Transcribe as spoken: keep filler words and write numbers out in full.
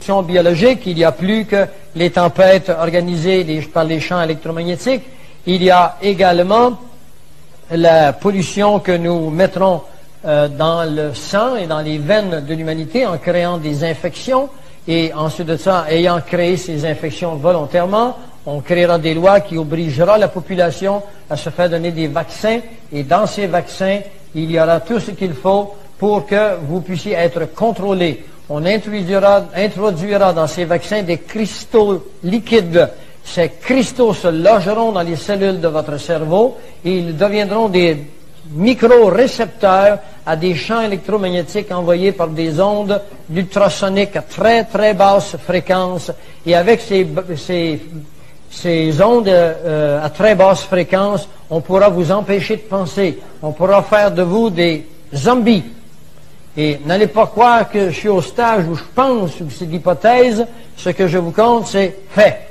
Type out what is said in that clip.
biologique, il n'y a plus que les tempêtes organisées les, par les champs électromagnétiques, il y a également la pollution que nous mettrons euh, dans le sang et dans les veines de l'humanité en créant des infections, et ensuite de ça, ayant créé ces infections volontairement, on créera des lois qui obligera la population à se faire donner des vaccins, et dans ces vaccins, il y aura tout ce qu'il faut pour que vous puissiez être contrôlés. On introduira, introduira dans ces vaccins des cristaux liquides. Ces cristaux se logeront dans les cellules de votre cerveau et ils deviendront des micro-récepteurs à des champs électromagnétiques envoyés par des ondes ultrasoniques à très très basse fréquence. Et avec ces, ces, ces ondes euh, à très basse fréquence, on pourra vous empêcher de penser. On pourra faire de vous des zombies. Et n'allez pas croire que je suis au stage où je pense, ou que c'est l'hypothèse. Ce que je vous compte, c'est fait.